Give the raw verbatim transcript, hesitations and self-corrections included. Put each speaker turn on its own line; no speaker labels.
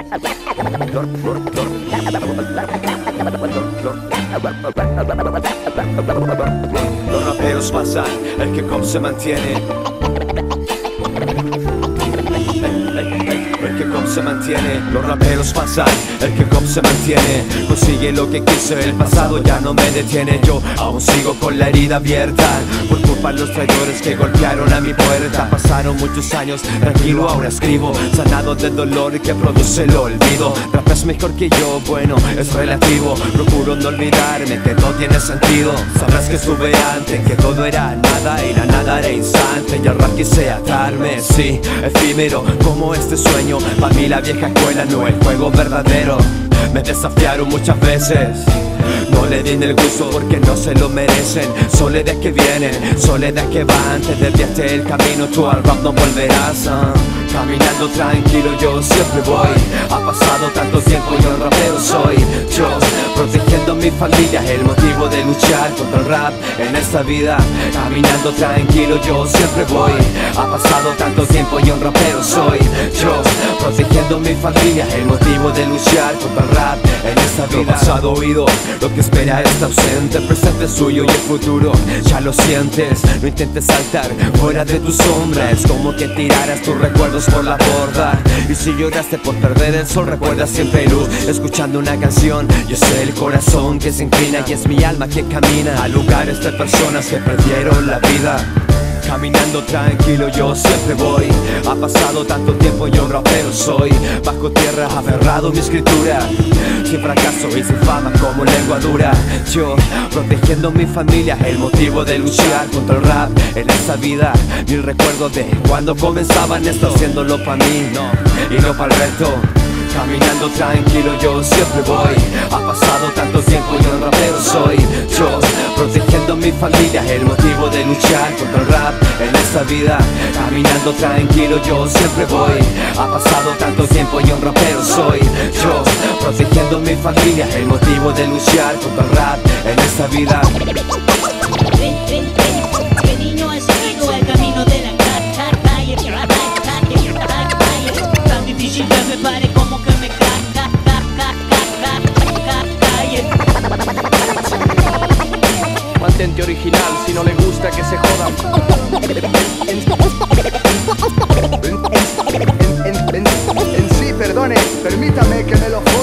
Los raperos pasan, el que com se mantiene. El que com se mantiene, los raperos pasan, el que com se mantiene. Consigue lo que quiso, el pasado ya no me detiene. Yo aún sigo con la herida abierta por culpa de los traidores que golpearon a mi puerta. Pasaron muchos años, tranquilo ahora escribo, sanado del dolor que produce el olvido. Rap es mejor que yo, bueno, es relativo. Procuro no olvidarme que todo tiene sentido. Sabrás que estuve antes, que todo era nada y la nada era instante. Y el rap quise atarme, sí, efímero como este sueño. Pa' mí la vieja escuela no es el juego verdadero. Me desafiaron muchas veces, no le di el gusto porque no se lo merecen. Soledad que vienen, soledad que va. Antes desviaste el camino, tú al rap no volverás. uh. Caminando tranquilo yo siempre voy. Ha pasado tanto tiempo y un rapero soy yo, protegiendo mi familia, el motivo de luchar contra el rap en esta vida. Caminando tranquilo yo siempre voy. Ha pasado tanto tiempo y un rapero soy yo, protegiendo mi familia, el motivo de luchar contra el rap en esta vida. Lo pasado oído, lo que espera está ausente. El presente es suyo y el futuro ya lo sientes. No intentes saltar fuera de tu sombra, es como que tiraras tus recuerdos por la borda. Y si lloraste por perder el sol, recuerda siempre luz. Escuchando una canción, yo sé el corazón que se inclina y es mi alma que camina a lugares de personas que perdieron la vida. Caminando tranquilo yo siempre voy. Ha pasado tanto tiempo y un rapero soy. Bajo tierra aferrado mi escritura, sin fracaso y sin fama como lengua dura. Yo protegiendo mi familia, el motivo de luchar contra el rap en esta vida. Mil recuerdos de cuando comenzaban esto, haciéndolo pa' mí, no, y no para el resto. Caminando tranquilo yo siempre voy. Ha pasado tanto tiempo y un rapero soy yo, protegiendo mi familia, el motivo de luchar contra el rap en esta vida. Caminando tranquilo yo siempre voy. Ha pasado tanto tiempo y un rapero soy yo, protegiendo mi familia, el motivo de luchar contra el rap en esta vida.
Ven, ven, ven, que niño ha seguido el camino de la calle. Tan difícil que me pare como que me calle.
Mantente original, si no le gusta que se jodan. En, en, en, en, en sí, perdone, permítame que me lo